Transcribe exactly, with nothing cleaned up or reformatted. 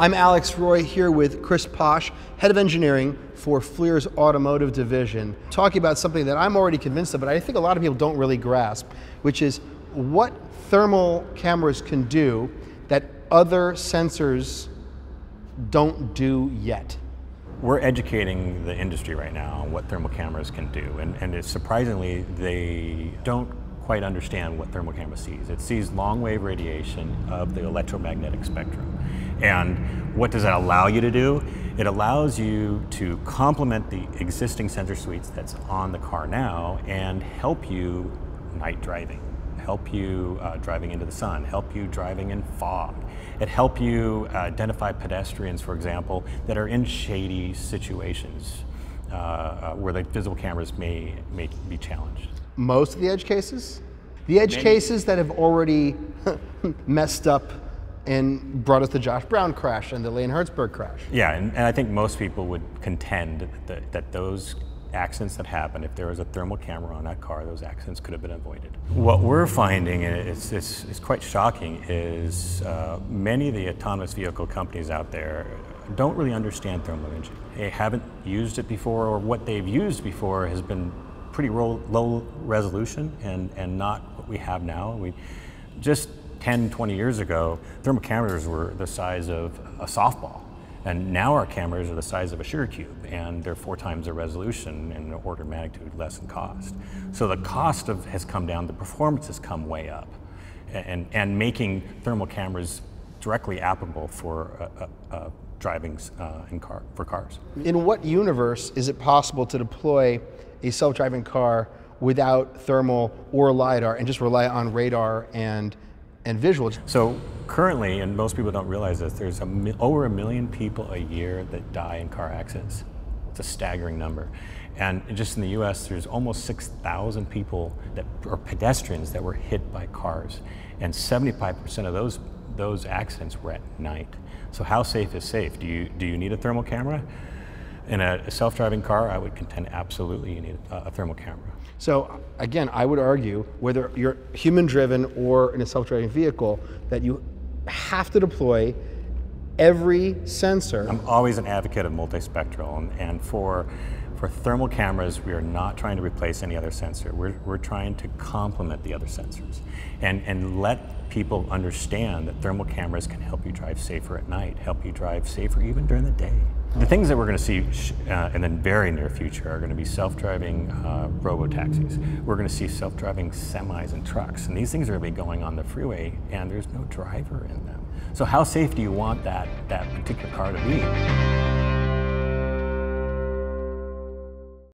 I'm Alex Roy here with Chris Posh, Head of Engineering for FLIR's Automotive Division, talking about something that I'm already convinced of, but I think a lot of people don't really grasp, which is what thermal cameras can do that other sensors don't do yet. We're educating the industry right now on what thermal cameras can do, and, and it's surprisingly, they don't quite understand what thermal camera sees. It sees long wave radiation of the electromagnetic spectrum. And what does that allow you to do? It allows you to complement the existing sensor suites that's on the car now and help you night driving, help you uh, driving into the sun, help you driving in fog. It help you identify pedestrians, for example, that are in shady situations uh, uh, where the visible cameras may, may be challenged. Most of the edge cases? The edge Many. cases that have already messed up and brought us the Josh Brown crash and the Lane Hertzberg crash. Yeah, and, and I think most people would contend that, that those accidents that happen, if there was a thermal camera on that car, those accidents could have been avoided. What we're finding, and it's, it's, it's quite shocking, is uh, many of the autonomous vehicle companies out there don't really understand thermal imaging. They haven't used it before, or what they've used before has been pretty low, low resolution and, and not what we have now. We just ten, twenty years ago, thermal cameras were the size of a softball. And now our cameras are the size of a sugar cube, and they're four times the resolution and an order of magnitude less in cost. So the cost of has come down, the performance has come way up, and, and making thermal cameras directly applicable for uh, uh, uh, driving uh, in car, for cars. In what universe is it possible to deploy a self-driving car without thermal or LiDAR and just rely on radar and and visuals? So currently, and most people don't realize this, there's a, over a million people a year that die in car accidents. It's a staggering number. And just in the U S, there's almost six thousand people that are pedestrians that were hit by cars. And seventy-five percent of those, those accidents were at night. So how safe is safe? Do you, do you need a thermal camera? In a self-driving car, I would contend absolutely you need a, a thermal camera. So again, I would argue, whether you're human-driven or in a self-driving vehicle, that you have to deploy every sensor. I'm always an advocate of multispectral, and, and for, for thermal cameras, we are not trying to replace any other sensor. We're, we're trying to complement the other sensors and, and let people understand that thermal cameras can help you drive safer at night, help you drive safer even during the day. The things that we're going to see uh, in the very near future are going to be self-driving uh, robo-taxis. We're going to see self-driving semis and trucks, and these things are going to be going on the freeway and there's no driver in them. So how safe do you want that, that particular car to be?